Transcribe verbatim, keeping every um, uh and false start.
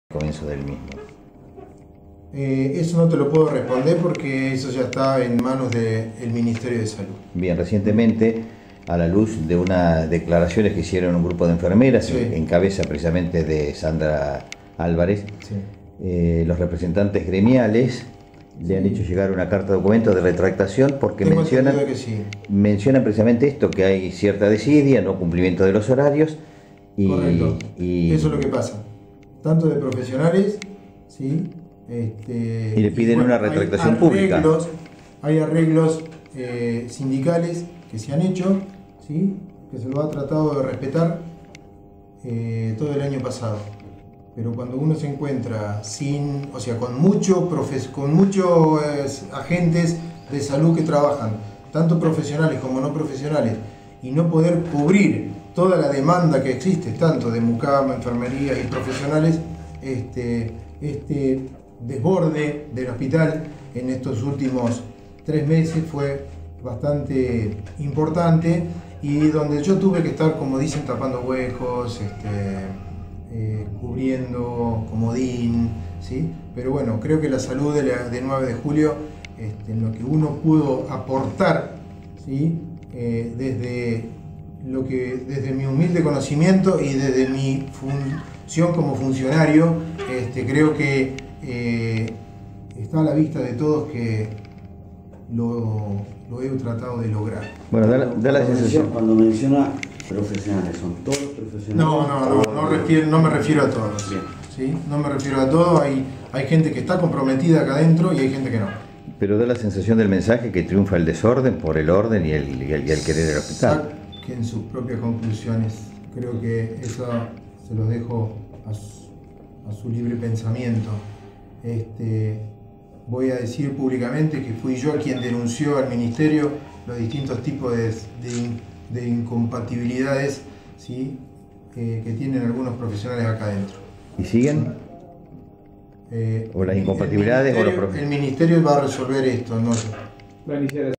Comienzo del mismo. Eh, eso no te lo puedo responder porque eso ya está en manos del Ministerio de Salud. Bien, recientemente, a la luz de unas declaraciones que hicieron un grupo de enfermeras, sí, en cabeza precisamente de Sandra Álvarez, sí, eh, los representantes gremiales le han hecho llegar una carta de documento de retractación porque Tengo mencionan, que sí. mencionan precisamente esto, que hay cierta desidia, no cumplimiento de los horarios. Y, Correcto, y, eso es lo que pasa. Tanto de profesionales, ¿sí? Este, y le piden y bueno, una retractación hay arreglos, pública. Hay arreglos eh, sindicales que se han hecho, ¿sí? Que se lo ha tratado de respetar eh, todo el año pasado. Pero cuando uno se encuentra sin, o sea, con muchos con muchos eh, agentes de salud que trabajan, tanto profesionales como no profesionales, y no poder cubrir toda la demanda que existe, tanto de mucama, enfermería y profesionales, este, este desborde del hospital en estos últimos tres meses fue bastante importante y donde yo tuve que estar, como dicen, tapando huecos, este, eh, cubriendo comodín, ¿sí? Pero bueno, creo que la salud de, la, de nueve de julio, este, en lo que uno pudo aportar, ¿sí? eh, desde lo que desde mi humilde conocimiento y desde mi función como funcionario, este, creo que eh, está a la vista de todos que lo, lo he tratado de lograr. Bueno, da la, da la sensación. Cuando menciona profesionales, ¿son todos profesionales? No, no, no, no, refiero, no me refiero a todos. ¿Sí? No me refiero a todos, hay, hay gente que está comprometida acá adentro y hay gente que no. Pero da la sensación del mensaje que triunfa el desorden por el orden y el, y el, y el querer del hospital. En sus propias conclusiones. Creo que eso se los dejo a su, a su libre pensamiento. Este, voy a decir públicamente que fui yo quien denunció al Ministerio los distintos tipos de, de, de incompatibilidades, ¿sí? que, que tienen algunos profesionales acá adentro. ¿Y siguen? Eh, ¿O las incompatibilidades? El Ministerio, o los el Ministerio va a resolver esto, no yo.